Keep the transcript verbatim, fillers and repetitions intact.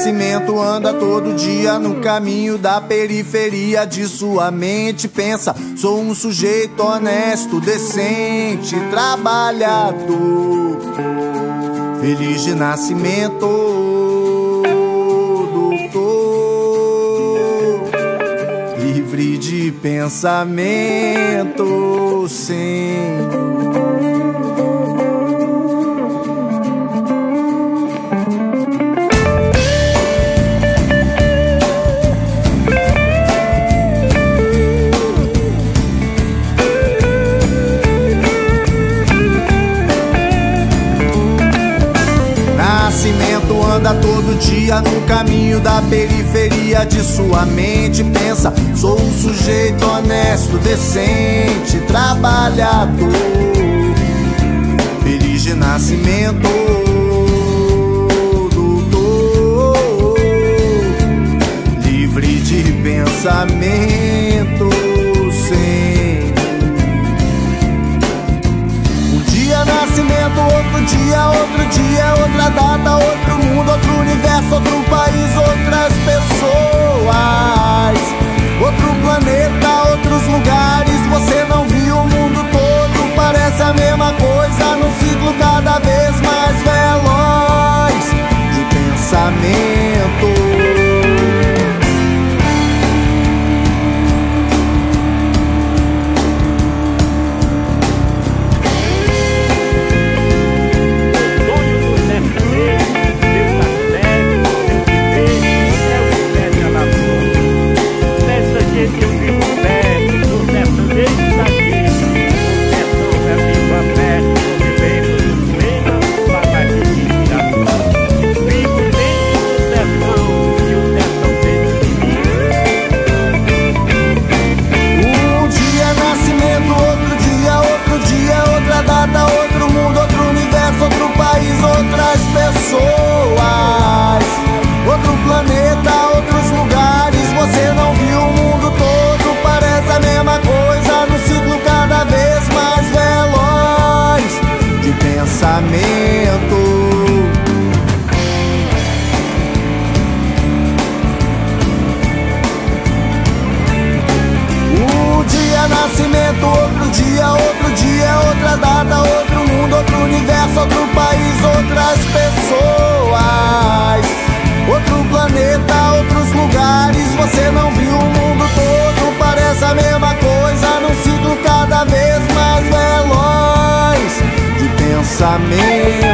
nascimento anda todo dia no caminho da periferia de sua mente. Pensa, sou um sujeito honesto, decente, trabalhador, feliz de nascimento, doutor, livre de pensamento, Senhor. Anda todo dia no caminho da periferia de sua mente. Pensa, sou um sujeito honesto, decente, trabalhador, feliz de nascimento, doutor, livre de pensamento, sem um dia nascimento, outro dia, outro dia, outra data, outro mundo, outro universo, outro país, outras pessoas, outro planeta, outros lugares. Você não viu o mundo todo, parece a mesma coisa, num ciclo cada vez mais veloz de pensamento. Outras pessoas, outro planeta, outros lugares. Você não viu o mundo todo, parece a mesma coisa, no ciclo cada vez mais veloz de pensamento. Um dia nascimento, outro dia, outro dia, outra data, outro mundo, outro universo, outro país, outras pessoas, outro planeta, outros lugares. Você não viu o mundo todo, parece a mesma coisa, num ciclo cada vez mais veloz de pensamento.